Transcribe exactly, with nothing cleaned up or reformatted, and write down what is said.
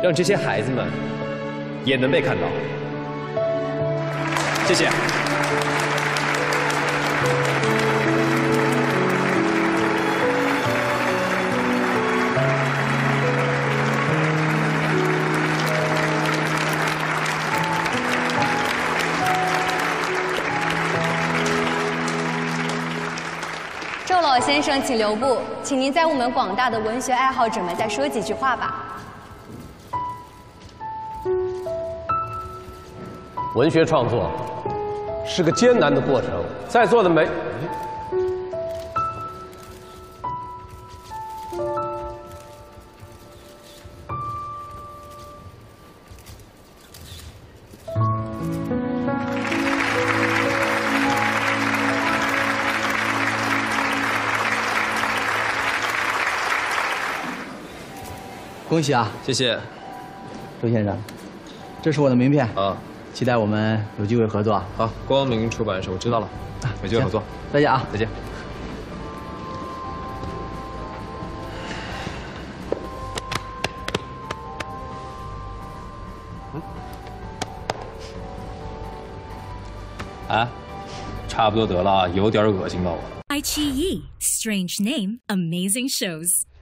让这些孩子们也能被看到。谢谢。 周老先生，请留步，请您在我们广大的文学爱好者们再说几句话吧。 文学创作是个艰难的过程，在座的每…… 恭喜啊！ 谢谢， 周先生，这是我的名片啊， 期待我们有机会合作。 好，光明出版社，我知道了，有机会合作， 再见啊！ 再见。嗯，啊，差不多得了，有点恶心到我了。 iQiyi, strange name, amazing shows.